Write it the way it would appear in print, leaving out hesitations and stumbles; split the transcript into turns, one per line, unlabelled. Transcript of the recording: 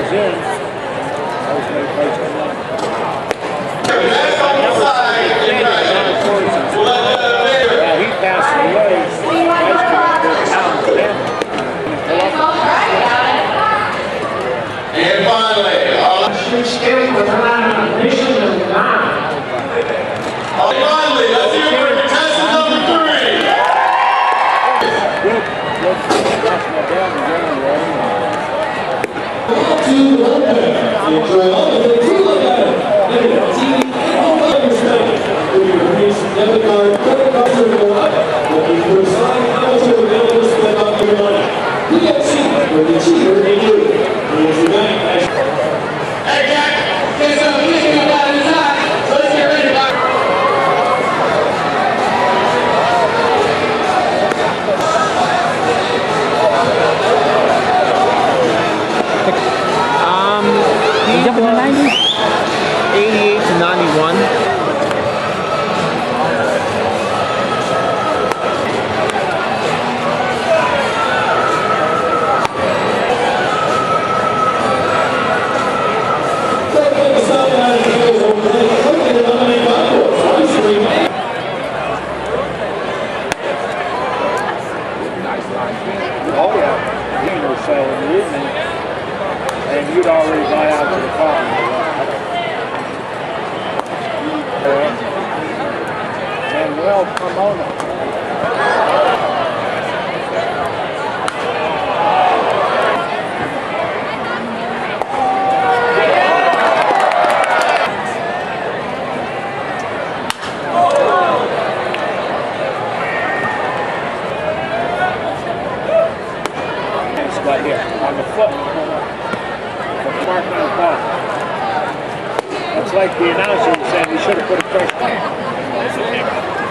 was in. I was going to play tonight. He passed away.
And finally,
scary with a mission and
finally, let's hear for contestant number 3. Enjoy all of the debit card, credit cards are going up. Looking for a sign, how much are available to spend off your money? PFC, where the cheaper they do. Here's your bank. Hey, Jack, get some music up out of the side, so let's get ready to buy.
He's up in the 90s? 88 to 91. Oh yeah, he was selling the evening, and you'd already buy out to the farm. Manuel Carmona. Right here, on the foot, from marking on the ball. That's like the announcer said he should have put a first.